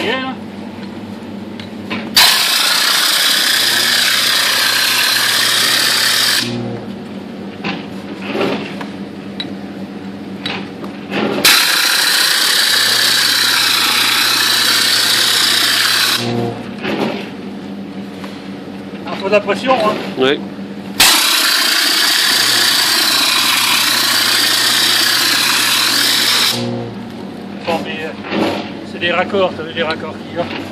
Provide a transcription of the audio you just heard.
industriel. Il faut de la pression, hein. Oui. Bon, mais c'est des raccords, t'as vu les raccords qu'il y a.